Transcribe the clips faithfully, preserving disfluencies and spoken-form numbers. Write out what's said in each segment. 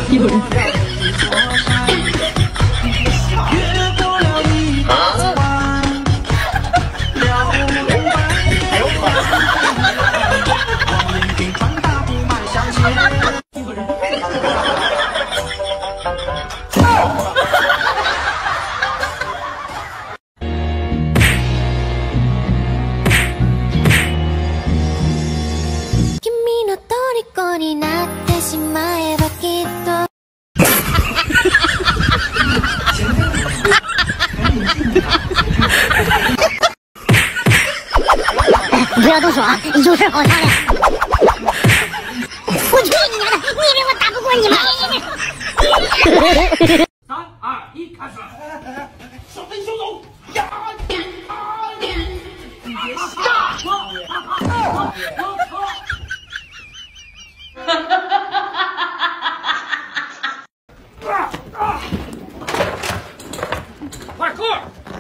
有人。 になってしまえばきっと。不要动手啊！有事好商量。我去你娘的！你以为我打不过你吗？ 三二一，开始！手分手走！呀！Parkour!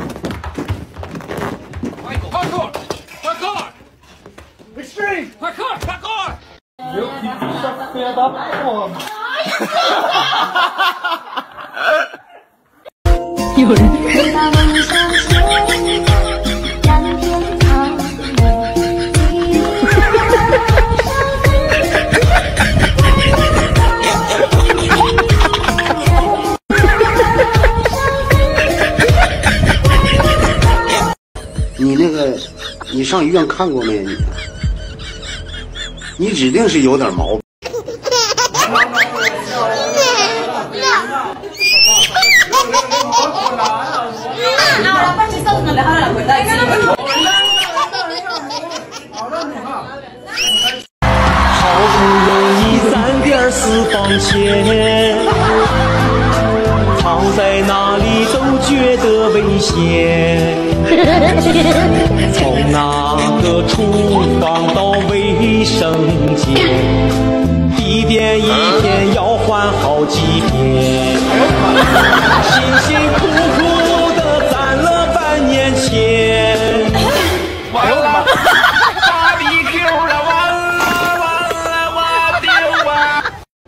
Parkour! Parkour! Extreme! Parkour! Parkour! Meu, que bicha feia da porra! 有人。 你那个，你上医院看过没？你，你指定是有点毛病。 好不容易攒点私房钱，藏在哪里都觉得危险。从那个厨房到卫生间，一遍一遍要换好几遍，辛辛苦苦的攒了半年钱。完了，芭比 Q 了，完了完了，我丢啊！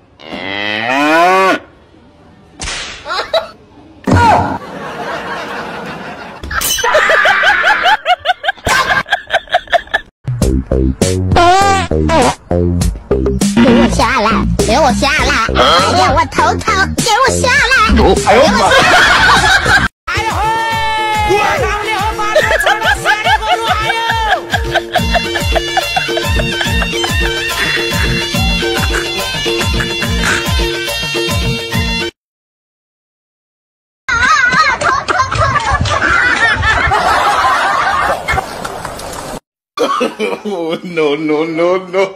给我下来！给我下来！哎呀，我头疼！给我下来！ 哎呦我的妈！ 哎呀嘿！我当年和马来村的三个路还有。 Oh, no, no, no, no.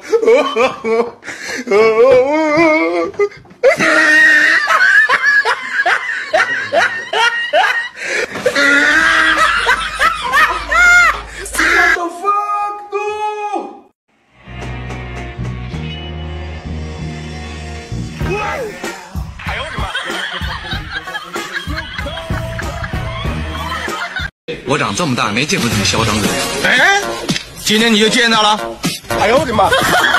What the fuck, dude? 哎呦我的妈！ 我长这么大没见过这么嚣张的人。 哎，今天你就见到了。 哎呦我的妈！